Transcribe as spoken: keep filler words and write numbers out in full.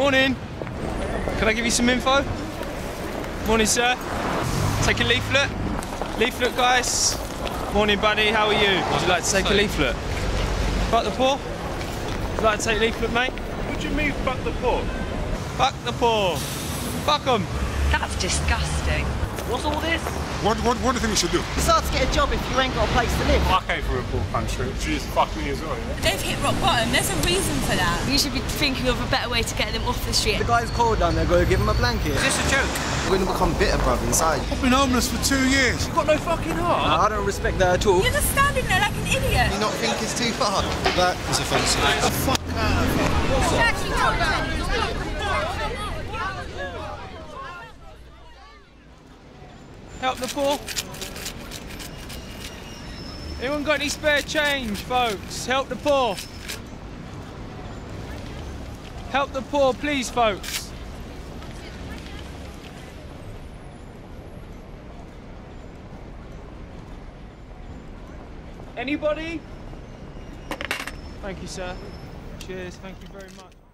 Morning. Can I give you some info? Morning, sir. Take a leaflet. Leaflet, guys. Morning, buddy. How are you? Would you like to take a leaflet? Fuck the poor? Would you like to take a leaflet, mate? What do you mean, fuck the poor? Fuck the poor. Fuck them. That's disgusting. What's all this? What, what, what do you think you should do? It's hard to get a job if you ain't got a place to live. I came from a poor country. She just fucked me as well, yeah? They've hit rock bottom. There's a reason for that. You should be thinking of a better way to get them off the street. The guy's cold down there, go give him a blanket. Is this a joke? We're gonna become bitter, bruv, inside. I've been homeless for two years. You've got no fucking heart. I don't respect that at all. You're just standing there like an idiot. Do you not think it's too far? That is offensive. Fuck Help the poor. Anyone got any spare change, folks? Help the poor. Help the poor, please, folks. Anybody? Thank you, sir. Cheers, thank you very much.